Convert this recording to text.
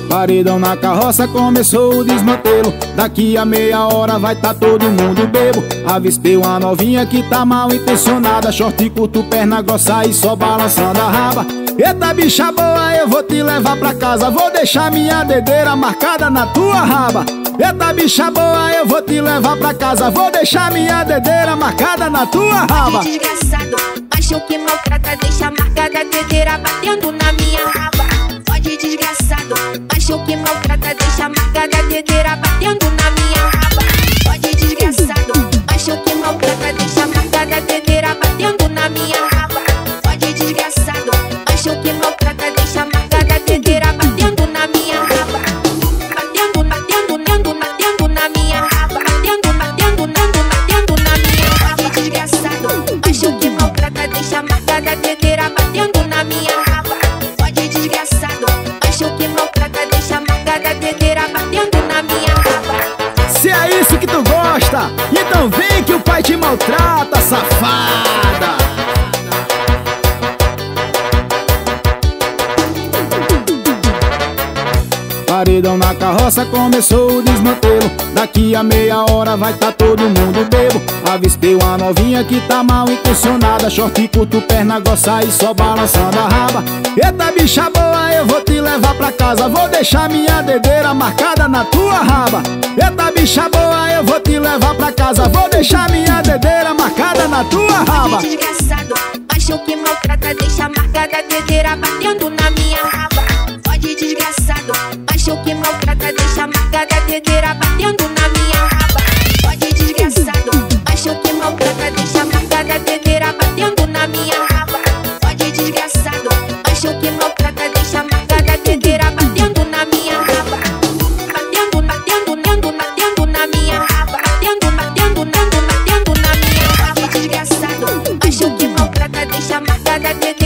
Paredão na carroça, começou o desmantelo. Daqui a meia hora vai tá todo mundo bebo. Avistei uma novinha que tá mal intencionada, short curto, perna grossa e só balançando a raba. Eita bicha boa, eu vou te levar pra casa, vou deixar minha dedeira marcada na tua raba. Eita bicha boa, eu vou te levar pra casa, vou deixar minha dedeira marcada na tua raba. Desgraçado, macho que maltrata, deixa marcada a dedeira batendo na minha raba. Fode desgraçado, macho que maltrata, deixa marcada a dedeira batendo na minha raba. Fode desgraçado, macho que maltrata, deixa marcada a dedeira batendo na minha raba. Fode desgraçado, macho que maltrata, deixa marcada a dedeira batendo na minha raba. Batendo na minha raba. Batendo na minha raba. Desgraçado, macho que maltrata, deixa marcada a dedeira batendo na minha raba. Fode desgraçado, macho que maltrata, deixa marcada a dedeira batendo na minha raba. Se é isso que tu gosta, então vem que o pai te maltrata, safada. Paredão na carroça, começou o desmantelo. Daqui a meia hora vai tá todo mundo bebo. Avistei uma novinha que tá mal intencionada, short curto, perna grossa e só balançando a raba. Eita bicha boa, eu vou te levar pra casa, vou deixar minha dedeira marcada na tua raba. Eita bicha boa, eu vou te levar pra casa, vou deixar minha dedeira marcada na tua raba. Desgraçado, macho que maltrata, deixa marcada a dedeira batendo na minha raba. Fode desgraçado, macho que maltrata, deixa marcada a dedeira batendo na minha raba. Fode desgraçado, macho que maltrata, deixa marcada a dedeira batendo na minha raba. Fode desgraçado, macho que maltrata, deixa marcada a dedeira batendo na minha raba. Batendo na minha raba. Batendo na minha raba. Desgraçado, macho que maltrata, deixa marcada a dedeira